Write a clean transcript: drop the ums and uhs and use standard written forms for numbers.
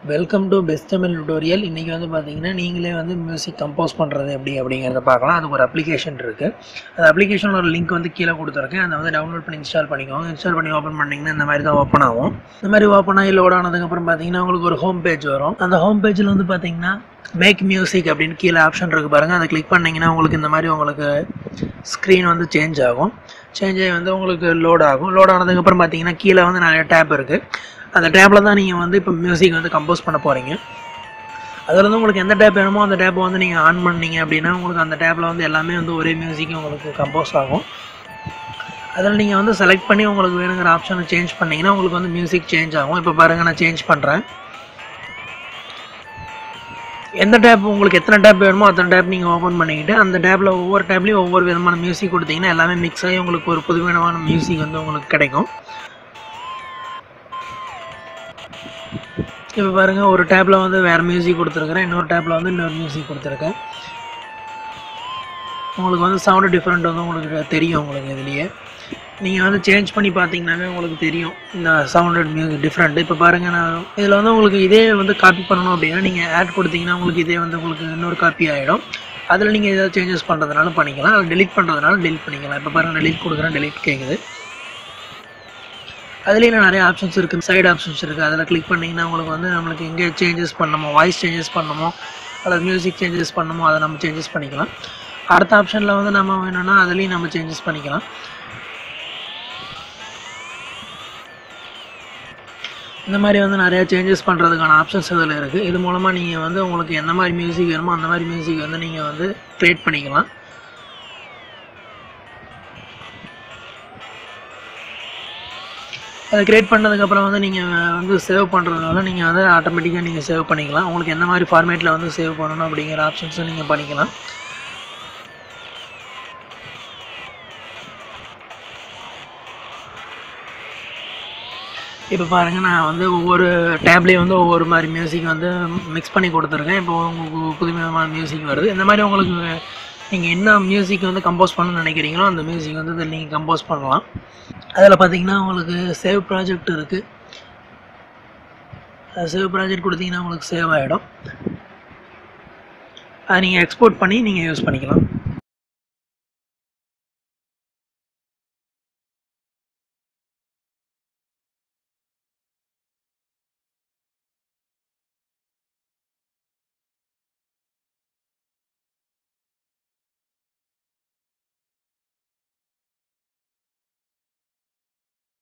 Welcome to best Tamil tutorial. இன்றைக்கி வந்து பார்த்தீங்கன்னா நீங்களே வந்து மியூசிக் கம்போஸ் பண்ணுறது எப்படி அப்படிங்கிறத பார்க்கலாம். அதுக்கு ஒரு அப்ளிகேஷன் இருக்குது. அந்த அப்ளிகேஷனோட ஒரு லிங்க் வந்து கீழே கொடுத்துருக்கேன். அதை வந்து டவுன்லோட் பண்ணி இன்ஸ்டால் பண்ணிக்கோங்க. இன்ஸ்டால் பண்ணி ஓப்பன் பண்ணிங்கன்னா இந்த மாதிரி தான் ஓப்பன் ஆகும். இந்த மாதிரி ஓப்பன் ஆகி லோட் ஆனதுக்கப்புறம் பார்த்தீங்கன்னா உங்களுக்கு ஒரு ஹோம் பேஜ் வரும். அந்த ஹோம் பேஜில் வந்து பார்த்தீங்கன்னா மேக் மியூசிக் அப்படின்னு கீழே ஆப்ஷன் இருக்குது பாருங்கள். அதை கிளிக் பண்ணிங்கன்னா உங்களுக்கு இந்த மாதிரி உங்களுக்கு ஸ்க்ரீன் வந்து சேஞ்ச் ஆகும். சேஞ்ச் ஆகி வந்து உங்களுக்கு லோட் ஆகும். லோட் ஆனதுக்கப்புறம் பார்த்தீங்கன்னா கீழே வந்து நிறைய டேப் இருக்குது. அந்த டேப்பில் தான் நீங்கள் வந்து இப்போ மியூசிக் வந்து கம்போஸ் பண்ண போகிறீங்க. அதில் வந்து உங்களுக்கு எந்த டேப் வேணுமோ அந்த டேப்பை வந்து நீங்கள் ஆன் பண்ணீங்க அப்படின்னா உங்களுக்கு அந்த டேப்பில் வந்து எல்லாமே வந்து ஒரே மியூசிக் உங்களுக்கு கம்போஸ் ஆகும். அதில் நீங்கள் வந்து செலக்ட் பண்ணி உங்களுக்கு வேணுங்கிற ஆப்ஷனை சேஞ்ச் பண்ணிங்கன்னா உங்களுக்கு வந்து மியூசிக் சேஞ்ச் ஆகும். இப்போ பாருங்கள், நான் சேஞ்ச் பண்ணுறேன். எந்த டேப் உங்களுக்கு எத்தனை டேப் வேணுமோ அத்தனை டேப் நீங்கள் ஓப்பன் பண்ணிக்கிட்டு அந்த டேப்பில் ஒவ்வொரு டேப்லேயும் ஒவ்வொரு விதமான மியூசிக் கொடுத்தீங்கன்னா எல்லாமே மிக்ஸ் ஆகி உங்களுக்கு ஒரு புதுவிதமான மியூசிக் வந்து உங்களுக்கு கிடைக்கும். இப்போ பாருங்கள், ஒரு டேப்பில் வந்து வேறு மியூசிக் கொடுத்துருக்குறேன், இன்னொரு டேப்பில் வந்து இன்னொரு மியூசிக் கொடுத்துருக்கேன். உங்களுக்கு வந்து சவுண்டு டிஃப்ரெண்ட் வந்து உங்களுக்கு தெரியும். உங்களுக்கு இதுலேயே நீங்கள் வந்து சேஞ்ச் பண்ணி பார்த்தீங்கன்னாவே உங்களுக்கு தெரியும் இந்த சவுண்டட் மியூசிக் டிஃப்ரெண்ட்டு. இப்போ பாருங்கள், நான் இதில் வந்து உங்களுக்கு இதே வந்து காப்பி பண்ணணும் அப்படின்னா நீங்கள் ஆட் கொடுத்தீங்கன்னா உங்களுக்கு இதே வந்து உங்களுக்கு இன்னொரு காப்பி ஆகிடும். அதில் நீங்கள் ஏதாவது சேஞ்சஸ் பண்ணுறதுனால பண்ணிக்கலாம், அதை டெலிட் பண்ணுறதுனால டெலிட் பண்ணிக்கலாம். இப்போ பாருங்கள், டெலிட் கொடுக்குறேன், டெலிட் கேட்குது. அதுலேயே நிறைய ஆப்ஷன்ஸ் இருக்குது, சைடு ஆப்ஷன்ஸ் இருக்குது. அதில் கிளிக் பண்ணிங்கன்னா உங்களுக்கு வந்து நம்மளுக்கு எங்கே சேஞ்சஸ் பண்ணணுமோ, வாய்ஸ் சேஞ்சஸ் பண்ணணுமோ அல்லது மியூசிக் சேஞ்சஸ் பண்ணணுமோ அதை நம்ம சேஞ்சஸ் பண்ணிக்கலாம். அடுத்த ஆப்ஷனில் வந்து நம்ம வேணும்னா அதுலேயும் நம்ம சேஞ்சஸ் பண்ணிக்கலாம். இந்த மாதிரி வந்து நிறையா சேஞ்சஸ் பண்ணுறதுக்கான ஆப்ஷன்ஸ் இதில் இருக்குது. இது மூலமாக நீங்கள் வந்து உங்களுக்கு எந்த மாதிரி மியூசிக் வேணுமோ அந்த மாதிரி மியூசிக் வந்து நீங்கள் வந்து க்ரியேட் பண்ணிக்கலாம். அதை க்ரியேட் பண்ணதுக்கப்புறம் வந்து நீங்கள் வந்து சேவ் பண்ணுறதுனால நீங்கள் வந்து ஆட்டோமேட்டிக்காக நீங்கள் சேவ் பண்ணிக்கலாம். உங்களுக்கு எந்த மாதிரி ஃபார்மேட்டில் வந்து சேவ் பண்ணணும் அப்படிங்கிற ஆப்ஷன்ஸும் நீங்கள் பண்ணிக்கலாம். இப்போ பாருங்கள், நான் வந்து ஒவ்வொரு டேப்லேயும் வந்து ஒவ்வொரு மாதிரி மியூசிக் வந்து மிக்ஸ் பண்ணி கொடுத்துருக்கேன். இப்போ உங்களுக்கு புதுவிதமான மியூசிக் வருது. இந்த மாதிரி உங்களுக்கு நீங்கள் என்ன மியூசிக் வந்து கம்போஸ் பண்ணணும்னு நினைக்கிறீங்களோ அந்த மியூசிக் வந்து இதில் நீங்கள் கம்போஸ் பண்ணலாம். அதில் பார்த்தீங்கன்னா உங்களுக்கு சேவ் ப்ராஜெக்ட் இருக்குது. சேவ் ப்ராஜெக்ட் கொடுத்தீங்கன்னா உங்களுக்கு சேவ் ஆகிடும். அதை நீங்கள் எக்ஸ்போர்ட் பண்ணி நீங்கள் யூஸ் பண்ணிக்கலாம்.